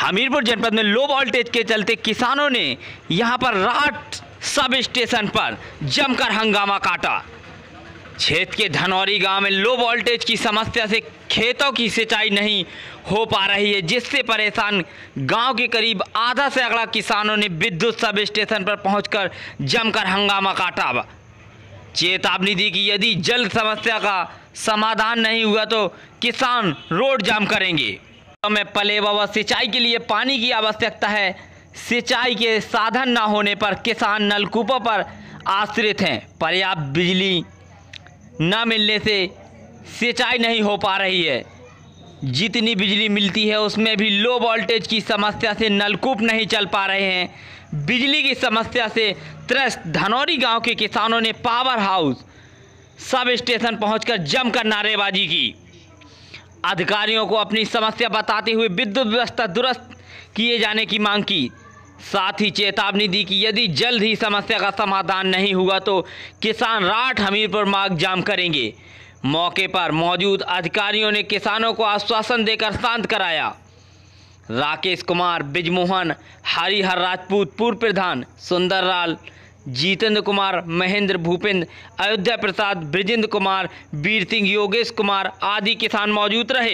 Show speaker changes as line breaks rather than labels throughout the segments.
हमीरपुर जनपद में low voltage के चलते किसानों ने यहां पर राट सब स्टेशन पर जमकर हंगामा काटा। क्षेत्र के धनौरी गांव में लो वोल्टेज की समस्या से खेतों की सिंचाई नहीं हो पा रही है, जिससे परेशान गांव के करीब आधा से अगला किसानों ने विद्युत सब स्टेशन पर पहुंचकर जमकर हंगामा काटा। चेतावनी दी कि यदि जल्द समस्या का समाधान नहीं हुआ तो किसान रोड जाम करेंगे। में पलेवा व सिंचाई के लिए पानी की आवश्यकता है। सिंचाई के साधन न होने पर किसान नलकूपों पर आश्रित हैं। पर्याप्त बिजली न मिलने से सिंचाई नहीं हो पा रही है। जितनी बिजली मिलती है उसमें भी लो वोल्टेज की समस्या से नलकूप नहीं चल पा रहे हैं। बिजली की समस्या से त्रस्त धनौरी गांव के किसानों ने पावर हाउस सब स्टेशन पहुंचकर जमकर नारेबाजी की। अधिकारियों को अपनी समस्या बताते हुए विद्युत व्यवस्था दुरुस्त किए जाने की मांग की। साथ ही चेतावनी दी कि यदि जल्द ही समस्या का समाधान नहीं हुआ तो किसान राट हमीरपुर मार्ग जाम करेंगे। मौके पर मौजूद अधिकारियों ने किसानों को आश्वासन देकर शांत कराया। राकेश कुमार, बिजमोहन, हरिहर राजपूत, पूर्व प्रधान सुंदरलाल, जितेंद्र कुमार, महेंद्र, भूपेंद्र, अयोध्या प्रसाद, ब्रिजेंद्र कुमार, वीर सिंह, योगेश कुमार आदि किसान मौजूद रहे।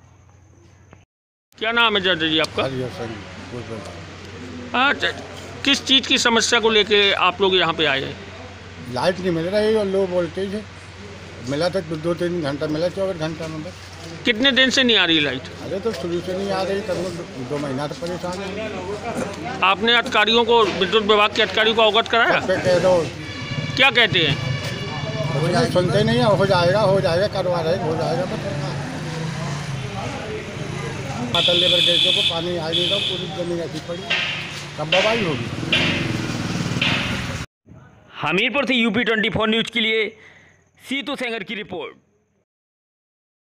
क्या नाम है चाचा जी आपका? अच्छा, किस चीज़ की समस्या को लेके आप लोग यहाँ पे आए हैं?
लाइट नहीं मिल रही और लो वोल्टेज है। मिला तो 2-3 घंटा मिला, 24 घंटा में बस।
कितने दिन से नहीं आ रही लाइट?
अरे तो शुरू से नहीं आ रही, तब 2 महीना तो परेशान है।
आपने अधिकारियों को, विद्युत विभाग के अधिकारियों को अवगत कराया?
कह दो,
क्या कहते हैं?
सुनते नहीं है। हो जाएगा करवा रहे, हो जाएगा। बस लेबर गैसों को पानी आ नहीं रहा, पूरी जमीन ऐसी पड़ी, कब दवाई होगी।
हमीरपुर से UP 24 न्यूज़ के लिए सीतू सेंगर की रिपोर्ट।